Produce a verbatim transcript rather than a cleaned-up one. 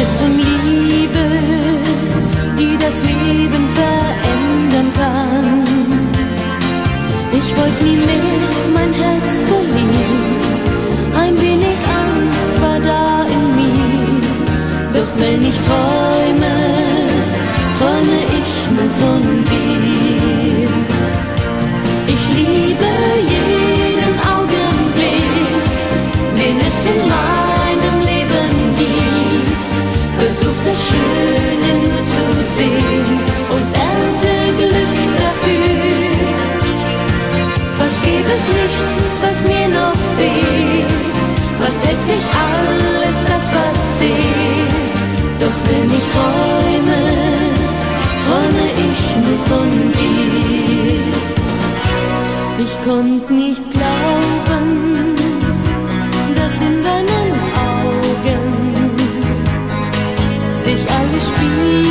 Irrtum Liebe, die das Leben verändern kann. Ich wollte nie mehr mein Herz verlieren, ein wenig Angst war da in mir. Doch wenn ich träume, träume ich nur von dir. Ich liebe jeden Augenblick, den es in meinem Leben gibt. Versuch das Schöne nur zu sehen und ernte Glück dafür. Fast gäbe es nichts, was mir noch fehlt. Fast hätte ich alles, das was zählt. Doch wenn ich träume, träume ich nur von dir. Ich konnt nicht glauben, dass in deinen Augen sich alles spielt.